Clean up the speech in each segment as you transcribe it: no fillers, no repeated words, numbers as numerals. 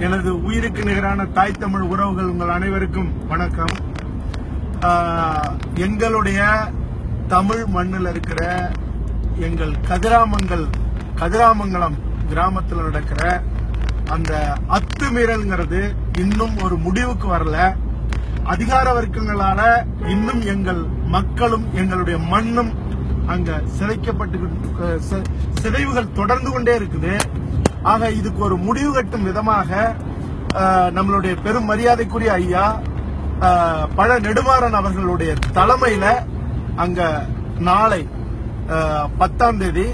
எனது உயிருக்கு நிகரான தாய் தமிழ் உறவுகள் உங்கள் அனைவருக்கும் வணக்கம். எங்களுடைய தமிழ் மண்ணில் இருக்கிற எங்கள் கதிராமங்கலம் கிராமத்தில் நடக்கிற அந்த அத்துமீறல்ங்கிறது இன்னும் ஒரு முடிவுக்கு வரல. அதிகார வர்க்கங்களால இன்னும் எங்கள் மக்களும் எங்களுடைய மண்ணும் அங்க சிதைவுகள் தொடர்ந்து கொண்டே இருக்குது. ஆக இதுக்கு ஒரு முடிவு கட்டும் விதமாக நம்மளுடைய பெரும் மரியாதைக்குரிய ஐயா பழ நெடுமாறன் அவர்களுடைய தலைமையில அங்க நாளை 10ஆம் தேதி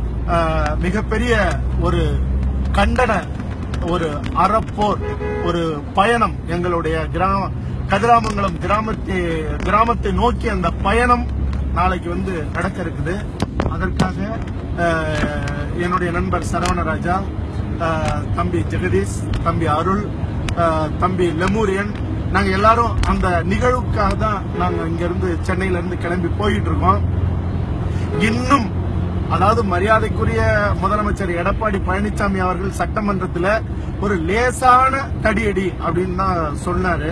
மிகப்பெரிய ஒரு கண்டன ஒரு அறப்போர் ஒரு பயணம் எங்களுடைய கதிராமங்கலம் கிராமத்தை நோக்கி அந்த பயணம் நாளைக்கு நடக்க இருக்குது. அதற்காக என்னுடைய நண்பர் சரவணராஜா, தம்பி ஜெகதீஷ், தம்பி அருள், தம்பி லெமூரியன், நாங்க எல்லாரும் அந்த நிகழ்வுக்காக தான் நாங்க இங்க இருந்து சென்னையில இருந்து கிளம்பி போயிட்டு இருக்கோம். இன்னும் அதாவது மரியாதைக்குரிய முதலமைச்சர் எடப்பாடி பழனிசாமி அவர்கள் சட்டமன்றத்தில் ஒரு லேசான தடியடி அப்படின்னு தான் சொன்னாரு.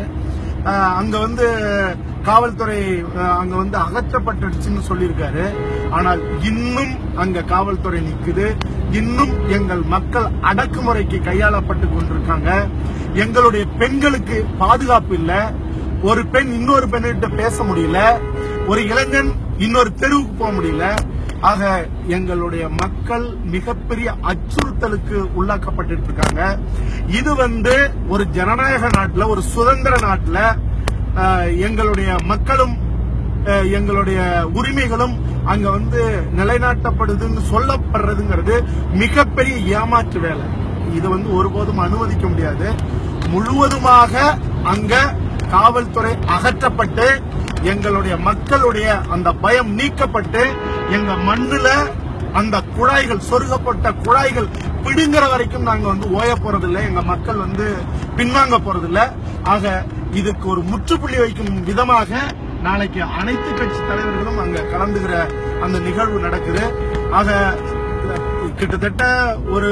அங்க காவல்துறை அங்க அகற்றப்பட்டுச்சுன்னு சொல்லியிருக்காரு. ஆனால் இன்னும் அங்க காவல்துறை நிக்குது. இன்னும் எங்கள் மக்கள் அடக்குமுறைக்கு கையாளப்பட்டு கொண்டிருக்காங்க. எங்களுடைய பெண்களுக்கு பாதுகாப்பு இல்ல. ஒரு பெண் இன்னொரு பெண்ணிட்ட பேச முடியல. ஒரு இளைஞன் இன்னொரு தெருவுக்கு போக முடியல. ஆக எங்களுடைய மக்கள் மிகப்பெரிய அச்சுறுத்தலுக்கு உள்ளாக்கப்பட்டு இருக்காங்க. இது ஒரு ஜனநாயக நாட்டுல, ஒரு சுதந்திர நாட்டுல எங்களுடைய மக்களும் எங்களுடைய உரிமைகளும் அங்க நிலைநாட்டப்படுதுன்னு சொல்லப்படுறதுங்கிறது மிகப்பெரிய ஏமாற்று வேலை. இது ஒருபோதும் அனுமதிக்க முடியாது. முழுவதுமாக அங்க காவல்துறை அகற்றப்பட்டு எங்களுடைய மக்களுடைய அந்த பயம் நீக்கப்பட்டு எங்க மண்ணுல அந்த குழாய்கள், சொருகப்பட்ட குழாய்கள் பிடுங்கிற வரைக்கும் நாங்க ஓய போறதில்லை. எங்க மக்கள் பின்வாங்க போறதில்லை. ஆக இதுக்கு ஒரு முற்றுப்புள்ளி வைக்கும் விதமாக நாளைக்கு அனைத்து கட்சி தலைவர்களும் அங்க கலந்துகிற அந்த நிகழ்வு நடக்குது. ஆக கிட்டத்தட்ட ஒரு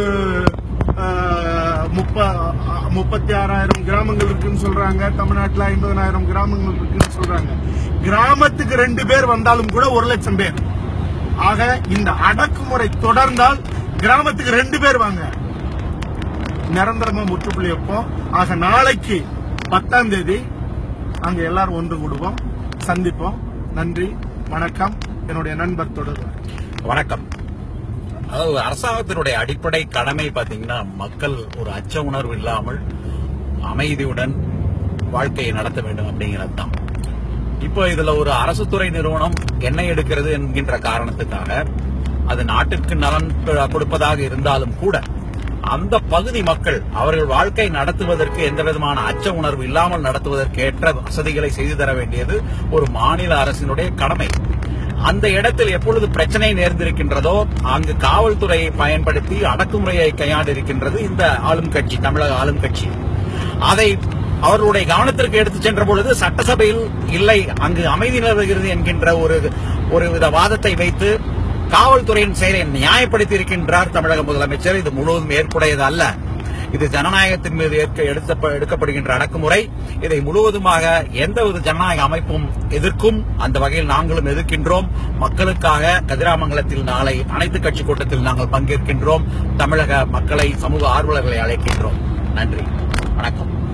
36,000 கிராமங்கள் இருக்குன்னு சொல்றாங்க. தமிழ்நாட்டில் 50,000 கிராமங்கள் இருக்குன்னு சொல்றாங்க. கிராமத்துக்கு 2 பேர் வந்தாலும் கூட 1,00,000 பேர். ஆக இந்த அடக்குமுறை தொடர்ந்தால் கிராமத்துக்கு 2 பேர் வாங்க, நிரந்தரமா முற்றுப்புள்ளி வைப்போம். ஆக நாளைக்கு 10ஆம் தேதி அங்க எல்லாரும் ஒன்று கூடுவோம், சந்திப்போம். நன்றி, வணக்கம். என்னுடைய நண்பர் தொடர்வார். வணக்கம். அதாவது அரசாங்கத்தினுடைய அடிப்படை கடமை பாத்தீங்கன்னா மக்கள் ஒரு அச்ச உணர்வு இல்லாமல் அமைதியுடன் வாழ்க்கையை நடத்த வேண்டும் அப்படிங்கிறது தான். இப்போ இதுல ஒரு அரசு துறை நிறுவனம் எண்ணெய் எடுக்கிறது என்கின்ற காரணத்துக்காக அது நாட்டிற்கு நலன் கொடுப்பதாக இருந்தாலும் கூட அந்த பகுதி மக்கள் அவர்கள் வாழ்க்கை நடத்துவதற்கு எந்த விதமான அச்ச உணர்வு இல்லாமல் நடத்துவதற்கு ஏற்ற வசதிகளை செய்து தர வேண்டியது ஒரு மாநில அரசினுடைய கடமை. அந்த இடத்தில் எப்பொழுது பிரச்சனை நேர்ந்திருக்கின்றதோ அங்கு காவல்துறையை பயன்படுத்தி அடக்குமுறையை கையாண்டிருக்கின்றது இந்த ஆளும் கட்சி, தமிழக ஆளும் கட்சி. அதை அவர்களுடைய கவனத்திற்கு எடுத்துச் சென்ற பொழுது சட்டசபையில் இல்லை, அங்கு அமைதி நிலவுகிறது என்கின்ற ஒரு வித வாதத்தை வைத்து காவல்துறையின் செயலை நியாயப்படுத்தி இருக்கின்றார் தமிழக முதலமைச்சர். இது முழுவதும் ஏற்புடையது அல்ல. இது ஜனநாயகத்தின் மீது எடுக்கப்படுகின்ற அடக்குமுறை. இதை முழுவதுமாக எந்தவித ஜனநாயக அமைப்பும் எதிர்க்கும். அந்த வகையில் நாங்களும் எதிர்க்கின்றோம். மக்களுக்காக கதிராமங்கலத்தில் நாளை அனைத்து கட்சி கூட்டத்தில் நாங்கள் பங்கேற்கின்றோம். தமிழக மக்களை, சமூக ஆர்வலர்களை அழைக்கின்றோம். நன்றி, வணக்கம்.